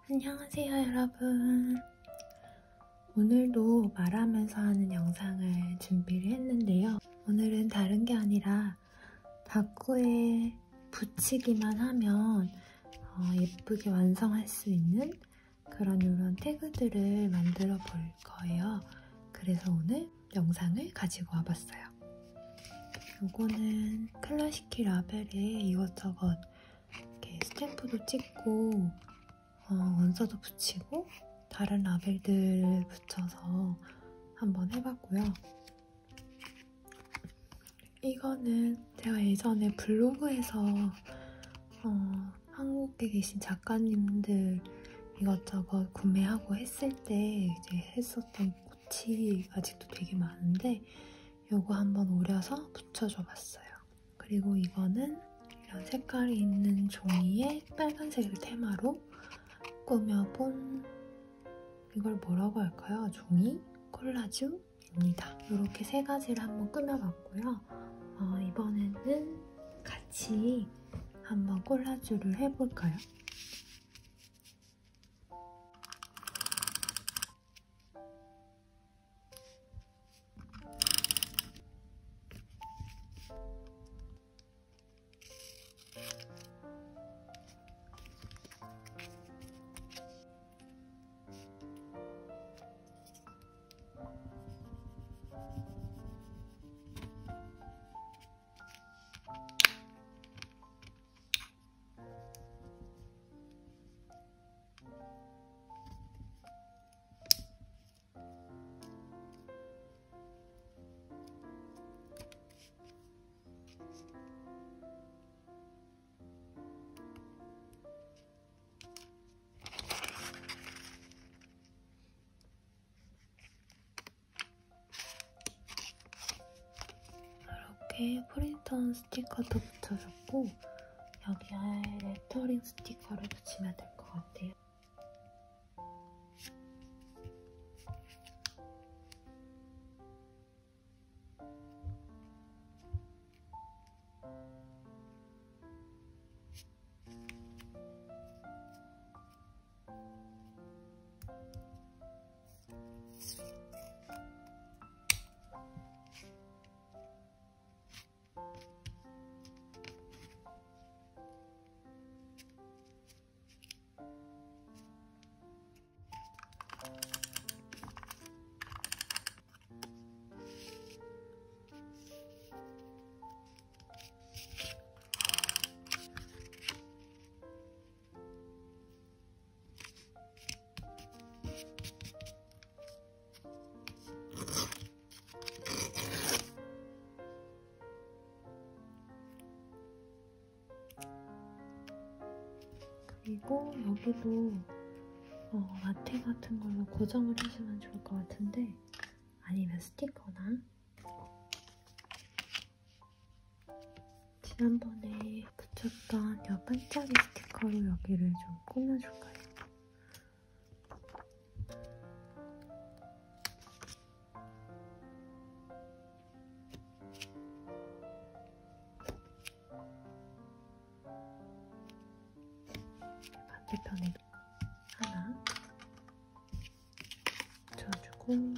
안녕하세요 여러분. 오늘도 말하면서 하는 영상을 준비를 했는데요. 오늘은 다른 게 아니라 바구에 붙이기만 하면 예쁘게 완성할 수 있는 그런 이런 태그들을 만들어 볼 거예요. 그래서 오늘 영상을 가지고 와봤어요. 요거는 클라시키 라벨에 이것저것 이렇게 스탬프도 찍고 원서도 붙이고 다른 라벨들 붙여서 한번 해봤고요. 이거는 제가 예전에 블로그에서 한국에 계신 작가님들 이것저것 구매하고 했을 때 이제 했었던 꽃이 아직도 되게 많은데 요거 한번 오려서 붙여줘 봤어요. 그리고 이거는 이런 색깔이 있는 종이에 빨간색을 테마로 꾸며본 이걸 뭐라고 할까요? 종이 콜라주입니다. 이렇게 세 가지를 한번 꾸며봤고요. 이번에는 같이 한번 콜라주를 해볼까요? 이렇게 프린트온 스티커도 붙여줬고 여기에 레터링 스티커를 붙이면 될 것 같아요. 그리고 여기도 마테 같은 걸로 고정을 해주면 좋을 것 같은데 아니면 스티커나 지난번에 붙였던 이 반짝이 스티커로 여기를 좀 꾸며줄까요? 반대편에도 하나 붙여주고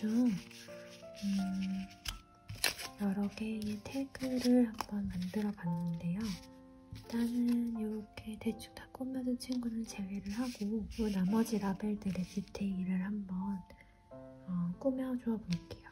중 여러 개의 태그를 한번 만들어 봤는데요. 일단은 이렇게 대충 다 꾸며준 친구는 제외를 하고 나머지 라벨들의 디테일을 한번 꾸며줘 볼게요.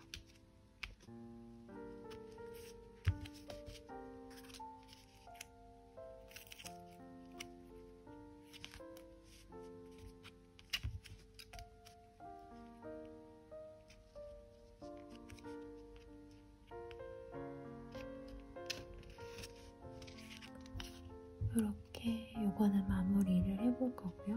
이렇게 요거는 마무리를 해볼 거고요.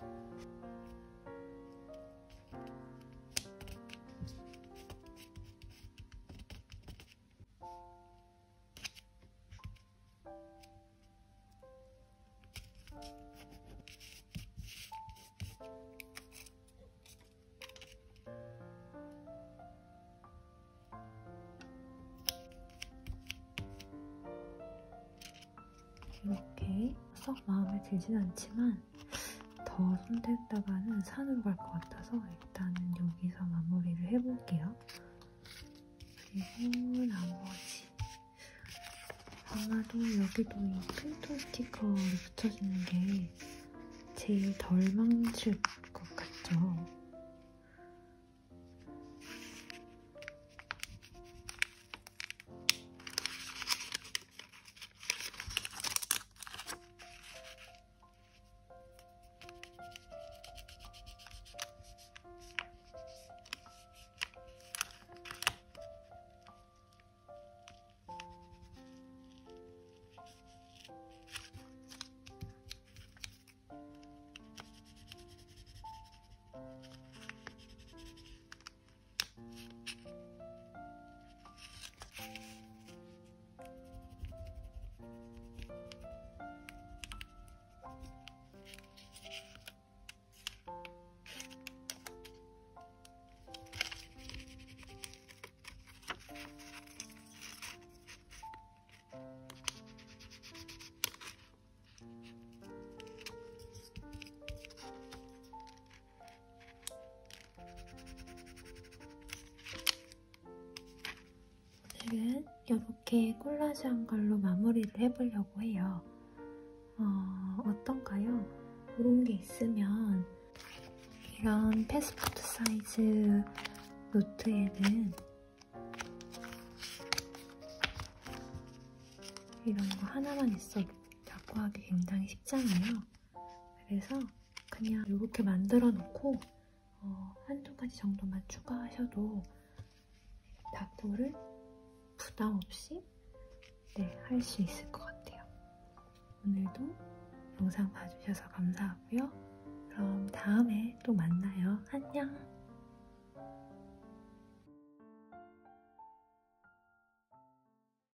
이렇게 썩 마음에 들진 않지만 더 손댔다가는 산으로 갈 것 같아서 일단은 여기서 마무리를 해볼게요. 그리고 나머지 아마도 여기도 이 핀톤 스티커를 붙여주는 게 제일 덜 망칠 것 같죠? 오늘은 이렇게 콜라주한 걸로 마무리를 해보려고 해요. 어떤가요? 이런 게 있으면 이런 패스포트 사이즈 노트에는 이런 거 하나만 있어도 잡고 하기 굉장히 쉽잖아요. 그래서 그냥 이렇게 만들어 놓고 한두 가지 정도만 추가하셔도 답도를 부담 없이 할 수 있을 것 같아요. 오늘도 영상 봐주셔서 감사하고요. 그럼 다음에 또 만나요. 안녕!